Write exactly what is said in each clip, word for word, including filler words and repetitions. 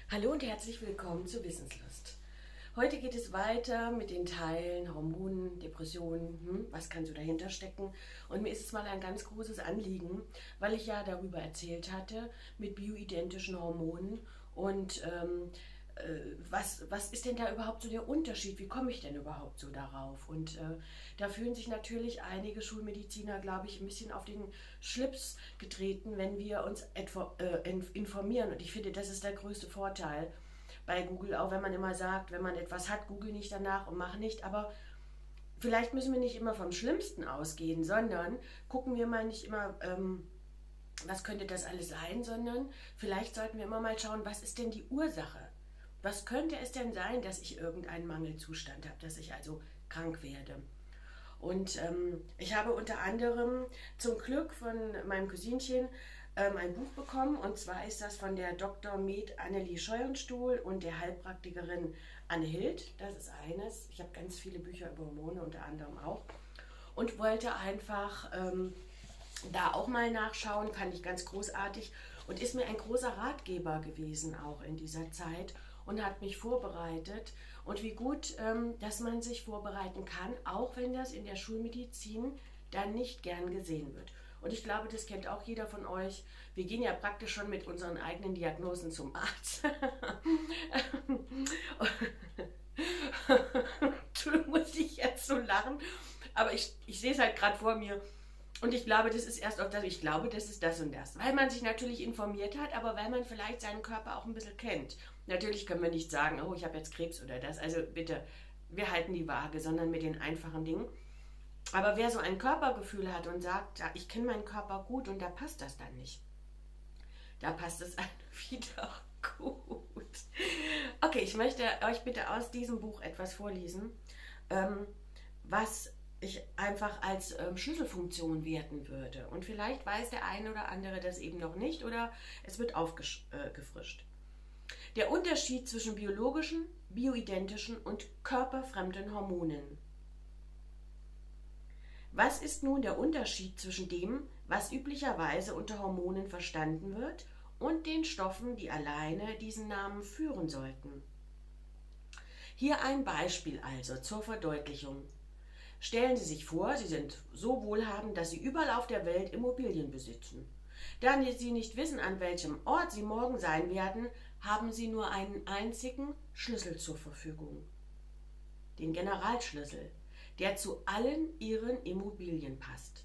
Hallo und herzlich willkommen zu Wissenslust. Heute geht es weiter mit den Teilen Hormonen, Depressionen, hm, was kann so dahinter stecken. Und mir ist es mal ein ganz großes Anliegen, weil ich ja darüber erzählt hatte mit bioidentischen Hormonen und ähm, äh, was, was ist denn da überhaupt so der Unterschied? Wie komme ich denn überhaupt so darauf? Und äh, da fühlen sich natürlich einige Schulmediziner, glaube ich, ein bisschen auf den Schlips getreten, wenn wir uns etwa, äh, informieren. Und ich finde, das ist der größte Vorteil bei Google, auch wenn man immer sagt, wenn man etwas hat, google nicht danach und mach nicht, aber vielleicht müssen wir nicht immer vom Schlimmsten ausgehen, sondern gucken wir mal nicht immer, ähm, was könnte das alles sein, sondern vielleicht sollten wir immer mal schauen, was ist denn die Ursache? Was könnte es denn sein, dass ich irgendeinen Mangelzustand habe, dass ich also krank werde? Und ähm, ich habe unter anderem zum Glück von meinem Cousinchen ähm, ein Buch bekommen, und zwar ist das von der Doktor Med Annelie Scheurenstuhl und der Heilpraktikerin Anne Hild. Das ist eines. Ich habe ganz viele Bücher über Hormone, unter anderem auch, und wollte einfach ähm, da auch mal nachschauen, fand ich ganz großartig und ist mir ein großer Ratgeber gewesen auch in dieser Zeit und hat mich vorbereitet. Und wie gut, ähm, dass man sich vorbereiten kann, auch wenn das in der Schulmedizin dann nicht gern gesehen wird. Und ich glaube, das kennt auch jeder von euch. Wir gehen ja praktisch schon mit unseren eigenen Diagnosen zum Arzt. Du musst dich jetzt so lachen, aber ich, ich sehe es halt gerade vor mir. Und ich glaube, das ist erst auch das, ich glaube, das ist das und das. Weil man sich natürlich informiert hat, aber weil man vielleicht seinen Körper auch ein bisschen kennt. Natürlich können wir nicht sagen, oh, ich habe jetzt Krebs oder das. Also bitte, wir halten die Waage, sondern mit den einfachen Dingen. Aber wer so ein Körpergefühl hat und sagt, ja, ich kenne meinen Körper gut und da passt das dann nicht, da passt es einem wieder gut. Okay, ich möchte euch bitte aus diesem Buch etwas vorlesen, ähm, was ich einfach als ähm, Schlüsselfunktion werten würde. Und vielleicht weiß der eine oder andere das eben noch nicht oder es wird aufgefrischt. Der Unterschied zwischen biologischen, bioidentischen und körperfremden Hormonen. Was ist nun der Unterschied zwischen dem, was üblicherweise unter Hormonen verstanden wird, und den Stoffen, die alleine diesen Namen führen sollten? Hier ein Beispiel also zur Verdeutlichung. Stellen Sie sich vor, Sie sind so wohlhabend, dass Sie überall auf der Welt Immobilien besitzen. Da Sie nicht wissen, an welchem Ort Sie morgen sein werden, haben Sie nur einen einzigen Schlüssel zur Verfügung. Den Generalschlüssel, der zu allen Ihren Immobilien passt.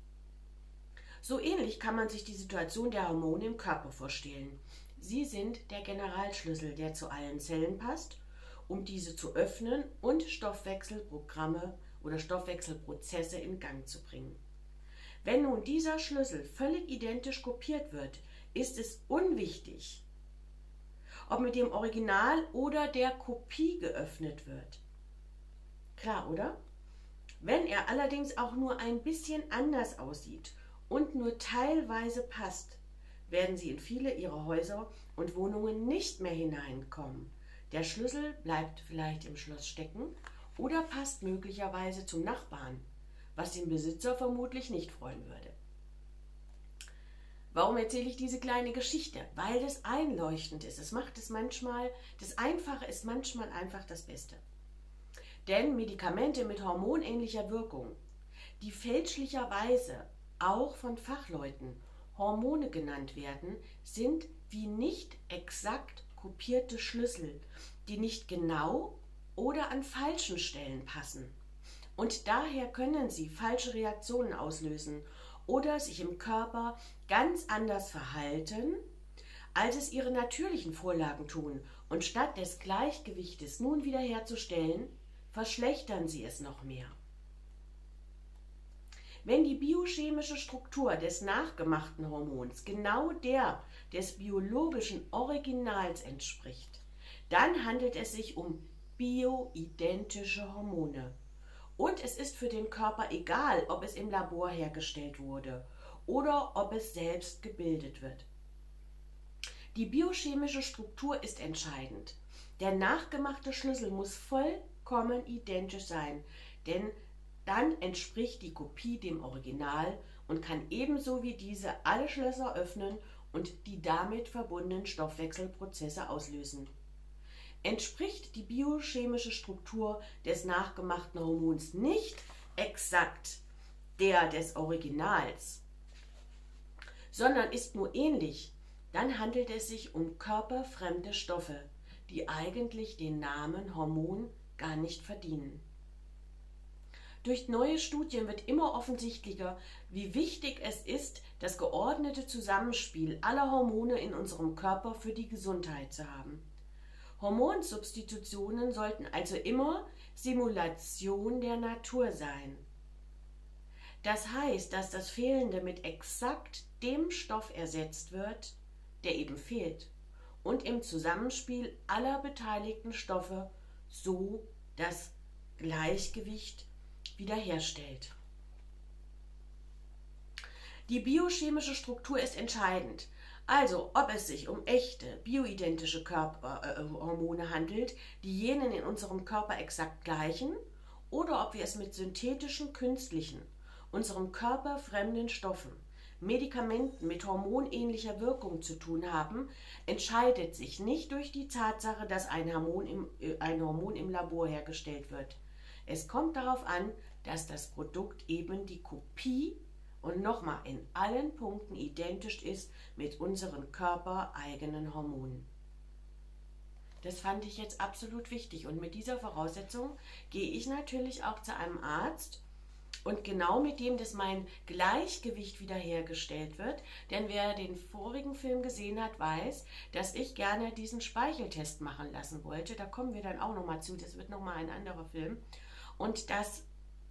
So ähnlich kann man sich die Situation der Hormone im Körper vorstellen. Sie sind der Generalschlüssel, der zu allen Zellen passt, um diese zu öffnen und Stoffwechselprogramme oder Stoffwechselprozesse in Gang zu bringen. Wenn nun dieser Schlüssel völlig identisch kopiert wird, ist es unwichtig, ob mit dem Original oder der Kopie geöffnet wird. Klar, oder? Wenn er allerdings auch nur ein bisschen anders aussieht und nur teilweise passt, werden Sie in viele Ihrer Häuser und Wohnungen nicht mehr hineinkommen. Der Schlüssel bleibt vielleicht im Schloss stecken oder passt möglicherweise zum Nachbarn, was den Besitzer vermutlich nicht freuen würde. Warum erzähle ich diese kleine Geschichte? Weil das einleuchtend ist. Es macht es manchmal, das Einfache ist manchmal einfach das Beste. Denn Medikamente mit hormonähnlicher Wirkung, die fälschlicherweise auch von Fachleuten Hormone genannt werden, sind wie nicht exakt kopierte Schlüssel, die nicht genau oder an falschen Stellen passen. Und daher können sie falsche Reaktionen auslösen oder sich im Körper ganz anders verhalten, als es ihre natürlichen Vorlagen tun. Und statt des Gleichgewichtes nun wiederherzustellen, verschlechtern sie es noch mehr. Wenn die biochemische Struktur des nachgemachten Hormons genau der des biologischen Originals entspricht, dann handelt es sich um bioidentische Hormone. Und es ist für den Körper egal, ob es im Labor hergestellt wurde oder ob es selbst gebildet wird. Die biochemische Struktur ist entscheidend. Der nachgemachte Schlüssel muss vollkommen identisch sein, denn dann entspricht die Kopie dem Original und kann ebenso wie diese alle Schlösser öffnen und die damit verbundenen Stoffwechselprozesse auslösen. Entspricht die biochemische Struktur des nachgemachten Hormons nicht exakt der des Originals, sondern ist nur ähnlich, dann handelt es sich um körperfremde Stoffe, die eigentlich den Namen Hormon gar nicht verdienen. Durch neue Studien wird immer offensichtlicher, wie wichtig es ist, das geordnete Zusammenspiel aller Hormone in unserem Körper für die Gesundheit zu haben. Hormonsubstitutionen sollten also immer Simulation der Natur sein. Das heißt, dass das Fehlende mit exakt dem Stoff ersetzt wird, der eben fehlt, und im Zusammenspiel aller beteiligten Stoffe so das Gleichgewicht wiederherstellt. Die biochemische Struktur ist entscheidend. Also, ob es sich um echte, bioidentische Körper, äh, Hormone handelt, die jenen in unserem Körper exakt gleichen, oder ob wir es mit synthetischen, künstlichen, unserem Körper fremden Stoffen, Medikamenten mit hormonähnlicher Wirkung zu tun haben, entscheidet sich nicht durch die Tatsache, dass ein Hormon im, äh, ein Hormon im Labor hergestellt wird. Es kommt darauf an, dass das Produkt eben die Kopie und nochmal in allen Punkten identisch ist mit unseren körpereigenen Hormonen. Das fand ich jetzt absolut wichtig und mit dieser Voraussetzung gehe ich natürlich auch zu einem Arzt und genau mit dem, dass mein Gleichgewicht wiederhergestellt wird, denn wer den vorigen Film gesehen hat, weiß, dass ich gerne diesen Speicheltest machen lassen wollte. Da kommen wir dann auch nochmal zu, das wird nochmal ein anderer Film. Und dass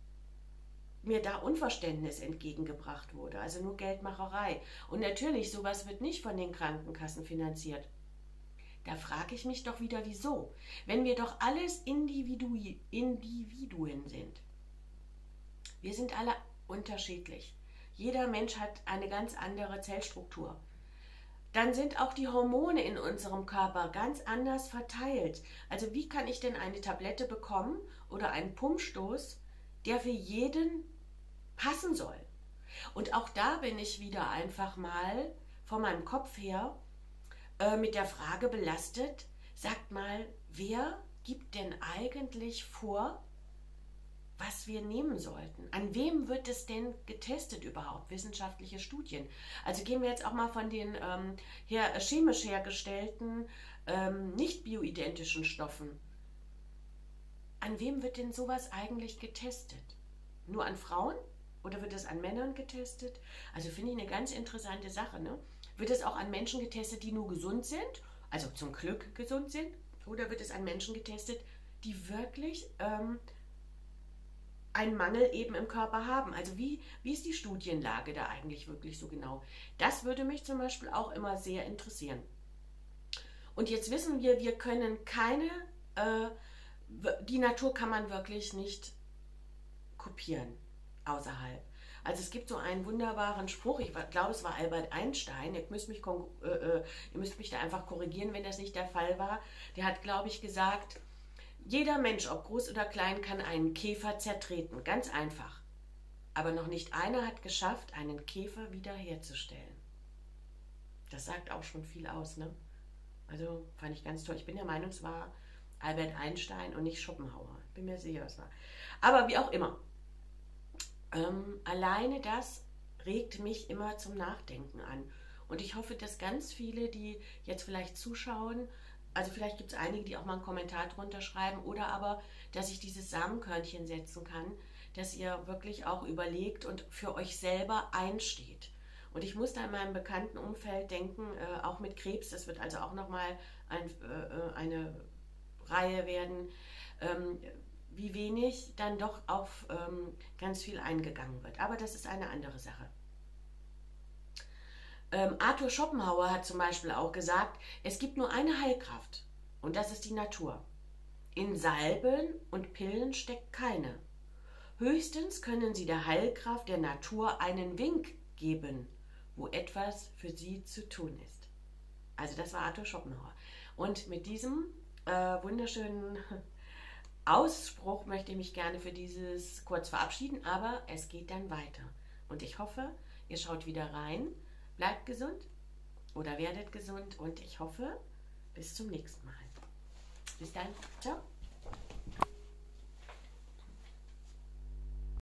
mir da Unverständnis entgegengebracht wurde, also nur Geldmacherei. Und natürlich, sowas wird nicht von den Krankenkassen finanziert. Da frage ich mich doch wieder, wieso? Wenn wir doch alles Individu Individuen sind. Wir sind alle unterschiedlich. Jeder Mensch hat eine ganz andere Zellstruktur. Dann sind auch die Hormone in unserem Körper ganz anders verteilt. Also wie kann ich denn eine Tablette bekommen oder einen Pumpstoß, der für jeden passen soll? Und auch da bin ich wieder einfach mal von meinem Kopf her äh, mit der Frage belastet, sagt mal, wer gibt denn eigentlich vor, was wir nehmen sollten? An wem wird es denn getestet überhaupt? Wissenschaftliche Studien. Also gehen wir jetzt auch mal von den ähm, her, chemisch hergestellten, ähm, nicht bioidentischen Stoffen. An wem wird denn sowas eigentlich getestet? Nur an Frauen? Oder wird es an Männern getestet? Also finde ich eine ganz interessante Sache. Ne? Wird es auch an Menschen getestet, die nur gesund sind? Also zum Glück gesund sind? Oder wird es an Menschen getestet, die wirklich ähm, einen Mangel eben im Körper haben? Also wie, wie ist die Studienlage da eigentlich wirklich so genau? Das würde mich zum Beispiel auch immer sehr interessieren. Und jetzt wissen wir, wir können keine, äh, die Natur kann man wirklich nicht kopieren außerhalb. Also es gibt so einen wunderbaren Spruch, ich glaube es war Albert Einstein, ihr müsst mich, äh, äh, ihr müsst mich da einfach korrigieren, wenn das nicht der Fall war. Der hat, glaube ich, gesagt, jeder Mensch, ob groß oder klein, kann einen Käfer zertreten, ganz einfach. Aber noch nicht einer hat geschafft, einen Käfer wiederherzustellen. Das sagt auch schon viel aus, ne? Also fand ich ganz toll. Ich bin der Meinung, es war Albert Einstein und nicht Schopenhauer. Bin mir sicher, es war. Aber wie auch immer. Ähm, alleine das regt mich immer zum Nachdenken an. Und ich hoffe, dass ganz viele, die jetzt vielleicht zuschauen, also vielleicht gibt es einige, die auch mal einen Kommentar drunter schreiben, oder aber, dass ich dieses Samenkörnchen setzen kann, dass ihr wirklich auch überlegt und für euch selber einsteht. Und ich muss da in meinem bekannten Umfeld denken, äh, auch mit Krebs, das wird also auch nochmal ein, äh, eine Reihe werden, ähm, wie wenig dann doch auf ähm, ganz viel eingegangen wird. Aber das ist eine andere Sache. Ähm, Arthur Schopenhauer hat zum Beispiel auch gesagt, es gibt nur eine Heilkraft und das ist die Natur. In Salben und Pillen steckt keine. Höchstens können sie der Heilkraft der Natur einen Wink geben, wo etwas für sie zu tun ist. Also das war Arthur Schopenhauer. Und mit diesem äh, wunderschönen Ausspruch möchte ich mich gerne für dieses kurz verabschieden, aber es geht dann weiter. Und ich hoffe, ihr schaut wieder rein, bleibt gesund oder werdet gesund und ich hoffe, bis zum nächsten Mal. Bis dann. Ciao.